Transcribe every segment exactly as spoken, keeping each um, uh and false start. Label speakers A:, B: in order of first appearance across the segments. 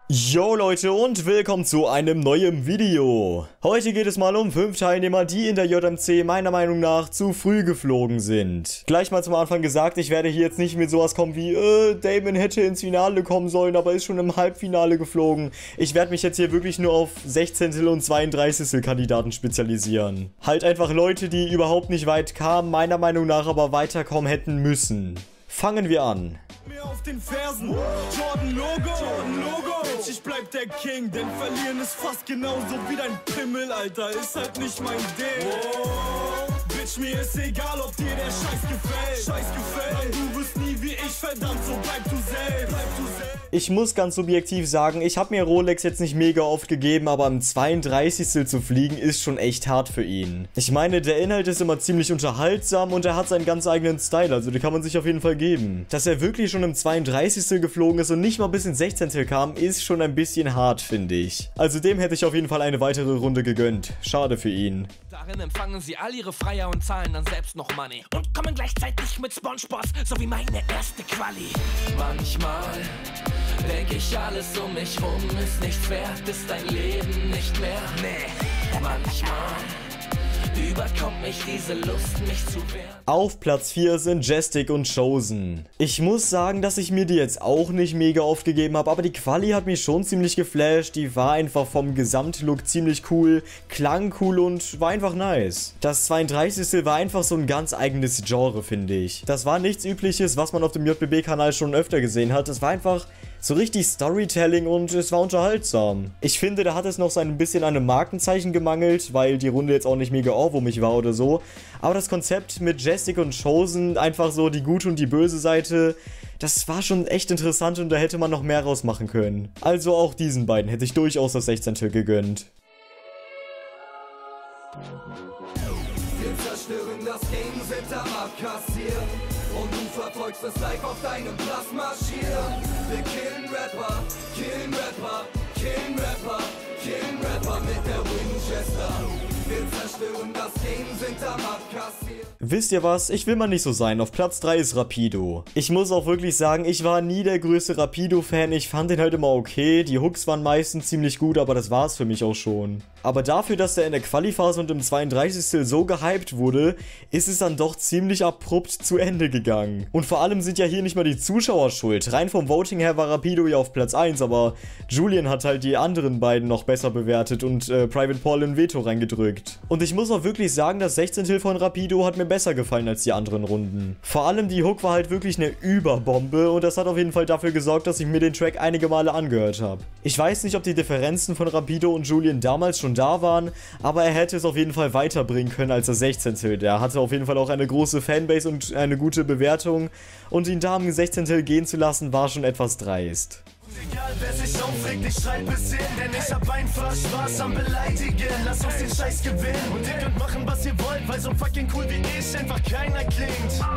A: Yo Leute und willkommen zu einem neuen Video. Heute geht es mal um fünf Teilnehmer, die in der J M C meiner Meinung nach zu früh geflogen sind. Gleich mal zum Anfang gesagt, ich werde hier jetzt nicht mit sowas kommen wie, äh, Damon hätte ins Finale kommen sollen, aber ist schon im Halbfinale geflogen. Ich werde mich jetzt hier wirklich nur auf sechzehntel und zweiunddreißigstel Kandidaten spezialisieren. Halt einfach Leute, die überhaupt nicht weit kamen, meiner Meinung nach aber weiterkommen hätten müssen. Fangen wir an.
B: Mir auf den Fersen, Jordan Logo, Jordan Logo. Bitch, ich bleib der King, denn verlieren ist fast genauso wie dein Pimmel, Alter, ist halt nicht mein Ding. Oh, Bitch, mir ist egal, ob dir der Scheiß gefällt, Scheiß gefällt, weil du wirst nie wie ich, verdammt, so bleib du selbst, bleib du selbst.
A: Ich muss ganz subjektiv sagen, ich habe mir Rolex jetzt nicht mega oft gegeben, aber im zweiunddreißigstel zu fliegen ist schon echt hart für ihn. Ich meine, der Inhalt ist immer ziemlich unterhaltsam und er hat seinen ganz eigenen Style, also den kann man sich auf jeden Fall geben. Dass er wirklich schon im zweiunddreißigstel geflogen ist und nicht mal bis ins sechzehntel kam, ist schon ein bisschen hart, finde ich. Also dem hätte ich auf jeden Fall eine weitere Runde gegönnt. Schade für ihn.
C: Darin empfangen sie all ihre Freier und zahlen dann selbst noch Money. Und kommen gleichzeitig mit SpongeBob, so wie meine erste Quali. Manchmal denk ich, alles um mich rum ist nicht wert, ist dein Leben nicht mehr. Nee, manchmal überkommt mich diese Lust, mich zu wehren.
A: Auf Platz vier sind Jestic und Chosen. Ich muss sagen, dass ich mir die jetzt auch nicht mega oft gegeben habe, aber die Quali hat mich schon ziemlich geflasht. Die war einfach vom Gesamtlook ziemlich cool, klang cool und war einfach nice. Das zweiunddreißigstel war einfach so ein ganz eigenes Genre, finde ich. Das war nichts Übliches, was man auf dem J B B-Kanal schon öfter gesehen hat. Das war einfach so richtig Storytelling und es war unterhaltsam. Ich finde, da hat es noch so ein bisschen an einem Markenzeichen gemangelt, weil die Runde jetzt auch nicht mega ohrwurmig war oder so. Aber das Konzept mit Jestic und Chosen, einfach so die gute und die böse Seite, das war schon echt interessant und da hätte man noch mehr rausmachen können. Also auch diesen beiden hätte ich durchaus das sechzehntel gegönnt.
D: Wir zerstören das Game, sind am Abkassieren. Und du verfolgst das Live auf deinem Platz marschieren. Wir killen Rapper, killen Rapper, killen Rapper, killen Rapper mit der Winchester. Wir zerstören das Game, sind am Abkassieren.
A: Wisst ihr was? Ich will mal nicht so sein. Auf Platz drei ist Rapido. Ich muss auch wirklich sagen, ich war nie der größte Rapido-Fan. Ich fand den halt immer okay. Die Hooks waren meistens ziemlich gut, aber das war es für mich auch schon. Aber dafür, dass der in der Quali-Phase und im zweiunddreißigstel so gehypt wurde, ist es dann doch ziemlich abrupt zu Ende gegangen. Und vor allem sind ja hier nicht mal die Zuschauer schuld. Rein vom Voting her war Rapido ja auf Platz eins, aber Julian hat halt die anderen beiden noch besser bewertet und äh, Private Paul ein Veto reingedrückt. Und ich muss auch wirklich sagen, das sechzehntel von Rapido hat mir besser gefallen als die anderen Runden. Vor allem die Hook war halt wirklich eine Überbombe und das hat auf jeden Fall dafür gesorgt, dass ich mir den Track einige Male angehört habe. Ich weiß nicht, ob die Differenzen von Rapido und Julian damals schon da waren, aber er hätte es auf jeden Fall weiterbringen können als das sechzehntel. Der hatte auf jeden Fall auch eine große Fanbase und eine gute Bewertung und ihn da im sechzehntel gehen zu lassen, war schon etwas dreist.
B: Egal wer sich aufregt, ich schreib es hin, denn ich hab einfach Spaß am Beleidigen. Lass uns den Scheiß gewinnen und ihr könnt machen, was ihr wollt, weil so fucking cool wie ich einfach keiner klingt.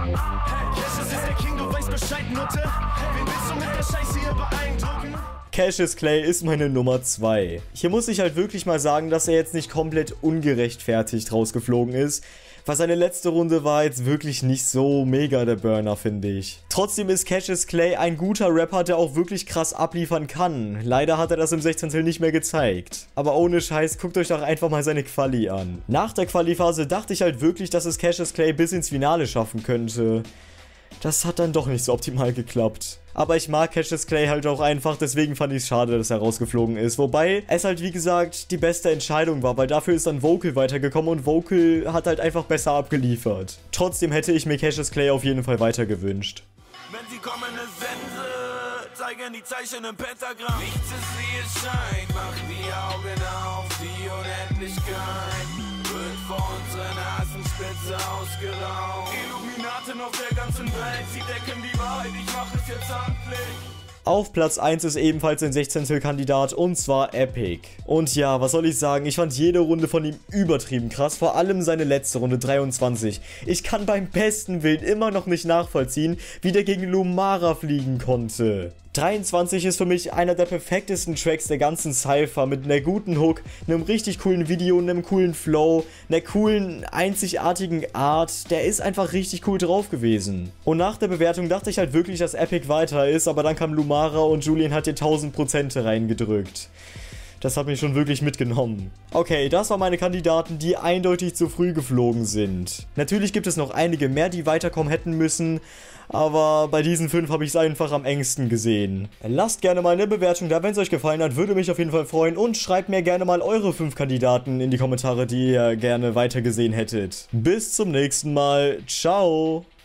B: Hey, Cassius ist der King, du weißt Bescheid, Nutte. Wen willst du mit der Scheiße hier beeindrucken?
A: Cassius Clay ist meine Nummer zwei. Hier muss ich halt wirklich mal sagen, dass er jetzt nicht komplett ungerechtfertigt rausgeflogen ist, weil seine letzte Runde war jetzt wirklich nicht so mega der Burner, finde ich. Trotzdem ist Cassius Clay ein guter Rapper, der auch wirklich krass abliefern kann. Leider hat er das im sechzehntel nicht mehr gezeigt. Aber ohne Scheiß, guckt euch doch einfach mal seine Quali an. Nach der Quali-Phase dachte ich halt wirklich, dass es Cassius Clay bis ins Finale schaffen könnte. Das hat dann doch nicht so optimal geklappt. Aber ich mag Cassius Clay halt auch einfach, deswegen fand ich es schade, dass er rausgeflogen ist. Wobei es halt, wie gesagt, die beste Entscheidung war, weil dafür ist dann Vocal weitergekommen und Vocal hat halt einfach besser abgeliefert. Trotzdem hätte ich mir Cassius Clay auf jeden Fall weiter gewünscht.
B: Wenn sie kommen, eine Sense, zeigen die Zeichen im Pentagramm. Nichts ist wie es scheint, mach die Augen auf, die Unendlichkeit wird vor unserer Nasenspitze ausgeraubt. Illuminaten auf der ganzen Welt, sie decken die Wahrheit, ich mach es jetzt amtlich.
A: Auf Platz eins ist ebenfalls ein sechzehntel-Kandidat und zwar Epic. Und ja, was soll ich sagen, ich fand jede Runde von ihm übertrieben krass, vor allem seine letzte Runde, dreiundzwanzig. Ich kann beim besten Willen immer noch nicht nachvollziehen, wie der gegen Lumara fliegen konnte. dreiundzwanzig ist für mich einer der perfektesten Tracks der ganzen Cypher mit einer guten Hook, einem richtig coolen Video, einem coolen Flow, einer coolen, einzigartigen Art. Der ist einfach richtig cool drauf gewesen. Und nach der Bewertung dachte ich halt wirklich, dass Epic weiter ist, aber dann kam Lumara und Julian hat dir tausend Prozent reingedrückt. Das hat mich schon wirklich mitgenommen. Okay, das waren meine Kandidaten, die eindeutig zu früh geflogen sind. Natürlich gibt es noch einige mehr, die weiterkommen hätten müssen, aber bei diesen fünf habe ich es einfach am engsten gesehen. Lasst gerne mal eine Bewertung da, wenn es euch gefallen hat, würde mich auf jeden Fall freuen. Und schreibt mir gerne mal eure fünf Kandidaten in die Kommentare, die ihr gerne weitergesehen hättet. Bis zum nächsten Mal. Ciao!